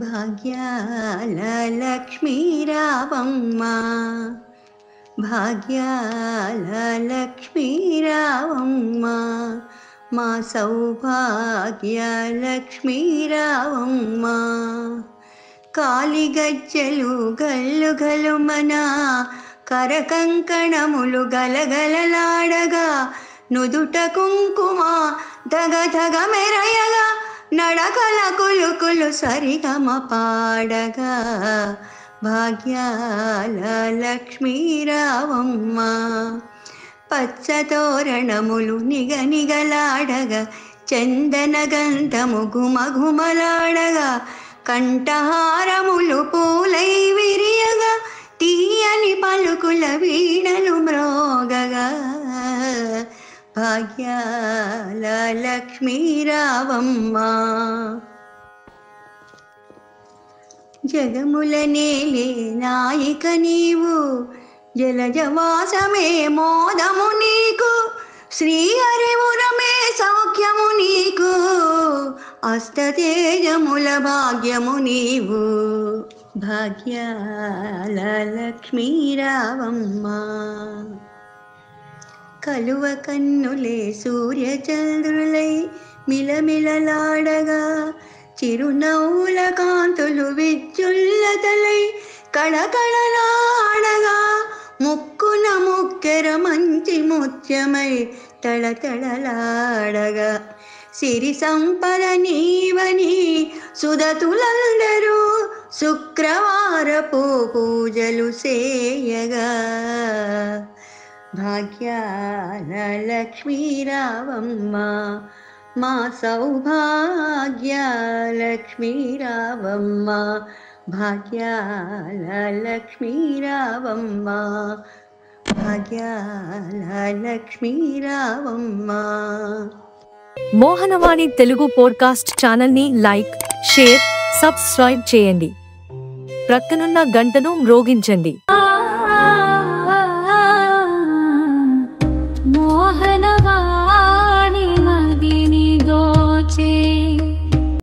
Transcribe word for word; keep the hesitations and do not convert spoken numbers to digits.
భాగ్యాల లక్ష్మీ రావమ్మ భాగ్యాల లక్ష్మీ రావమ్మ మా సౌభాగ్య లక్ష్మీ రావమ్మ కాలిగజ్జలు గల్లు గలుమన కరకంకణములు గలగలలాడగా నుదుట కుంకుమ ధగ ధగ మెరయగా నడకల కులుకులు సరిగమ పాడగా భాగ్యాల లక్ష్మీ రావమ్మ పచ్చతోరణములు నిగ నిగలాడగా చందన గంధము గుమ గుమలాడగా కంఠహారములు పూలై విరియగా తీయని పలుకుల వీణలు మ్రోగగా భాగ్యాల లక్ష్మీ రావమ్మ జగముల నేలే నాయిక నీవు జలజవాసమే మోదము నీకు శ్రీహరిపురమే సౌఖ్యము నీకు అష్టతేజముల భాగ్యము నీవు భాగ్యాల లక్ష్మీ రావమ్మ కలువ కన్నులే సూర్యచంద్రులై మిలమిలలాడగా చిరునవ్వుల కాంతులు విద్యుల్లతలై కళకళలాడగా ముక్కున ముక్కెర మంచి ముత్యమై తళతళలాడగా సిరి సంపద నీవని సుదతులందరూ శుక్రవారపు పూజలు చేయగా భాగ్యాల లక్ష్మీ రావమ్మ మా సౌభాగ్య లక్ష్మీ రావమ్మ భాగ్యాల లక్ష్మీ రావమ్మ భాగ్యాల లక్ష్మీ రావమ్మ. మోహనవాణి తెలుగు పోడ్కాస్ట్ ఛానల్ని లైక్, షేర్, సబ్స్క్రైబ్ చేయండి. ప్రక్కనున్న గంటను మ్రోగించండి.